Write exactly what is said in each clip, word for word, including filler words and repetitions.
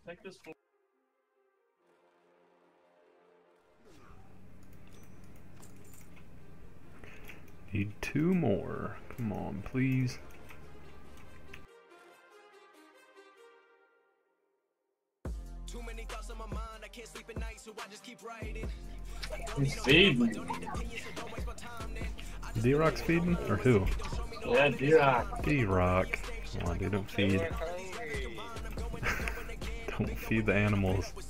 Take this for Need two more. Come on, please. Too many thoughts on my mind, I can't sleep at night, so I just keep writing. He's feeding. D-Rock's feeding? Or who? Yeah, D-Rock. D-Rock. Come on, dude, don't feed. Don't feed the animals. What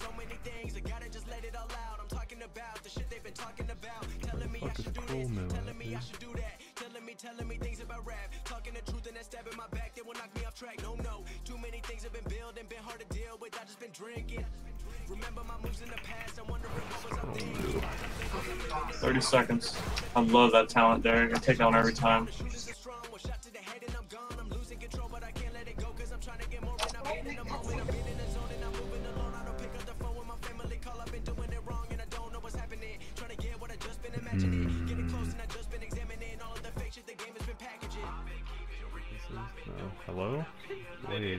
the fuck is Cruel Mill at, dude? Telling me things about rap, talking the truth and that stab in my back, they will knock me off track. No, no, too many things have been built and been hard to deal with. I just been drinking. Remember my moves in the past, I'm wondering what was I thinking. thirty seconds. I love that talent, Derek. I take down every time. Hmm. No. Hello? Wait.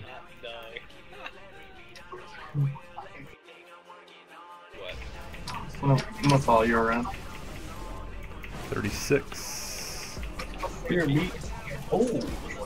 I'm gonna, I'm gonna follow you around. thirty-six. Here, meat. Oh.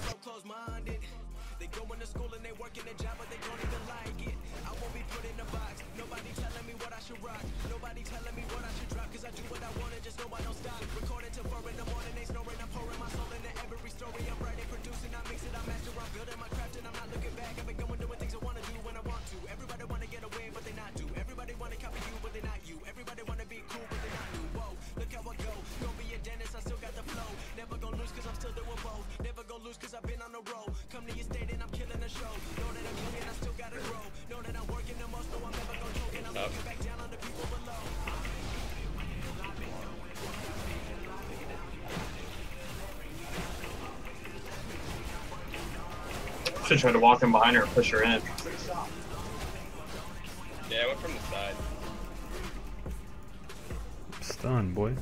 Should try to walk in behind her and push her in. Yeah, I went from the side. Stun, boy.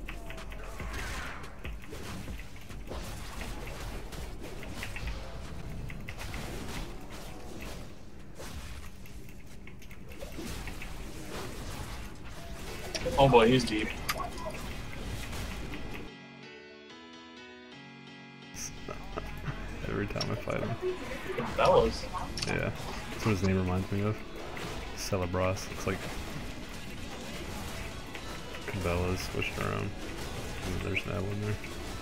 Oh boy, he's deep. Every time I fight him. Cabela's. Yeah, that's what his name reminds me of. Celebras. It's like Cabela's switched around. And there's that one there.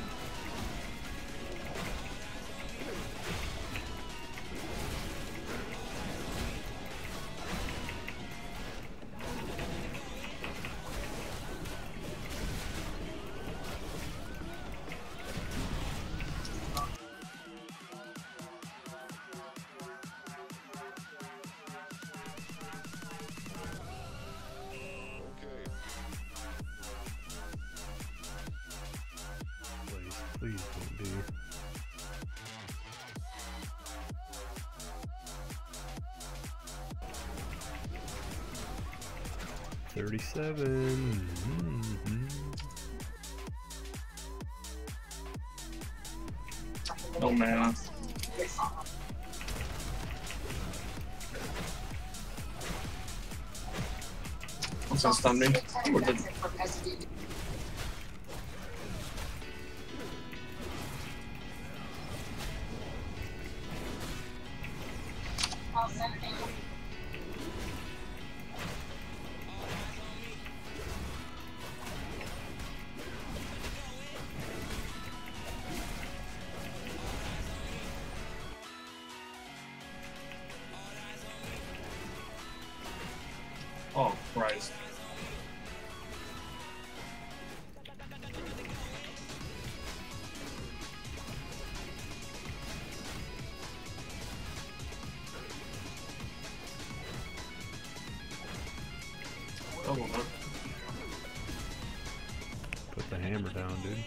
Please don't be. Thirty-seven. Mm-hmm. Oh man. What's that stun me? Or did... Oh, Christ. Double hook. Put the hammer down, dude.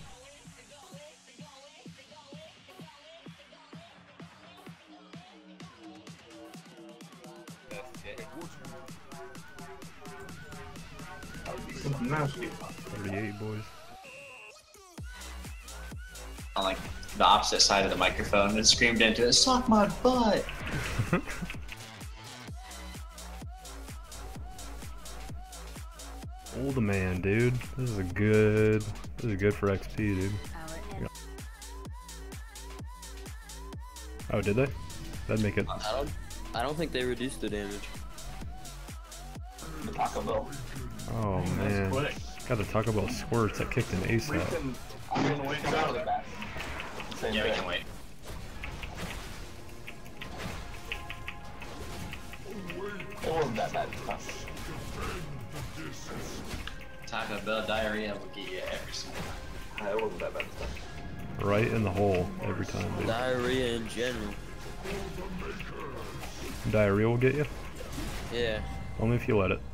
Nasty. thirty-eight, boys. On like the opposite side of the microphone and screamed into it, "Suck my butt!" Old man, dude. This is a good. This is good for X P, dude. Oh, did they? That'd make it. I don't. I don't think they reduced the damage. The Taco Bell. Oh man. Quitting. Got the Taco Bell squirts that kicked an ace We out. can. I'm gonna wait Come out of out. the back. Same Yeah, we thing. can wait. It wasn't that bad. Huh. Taco Bell diarrhea will get you every single time. It wasn't that bad. Right in the hole every time, dude. Diarrhea in general. Diarrhea will get you? Yeah. Only if you let it.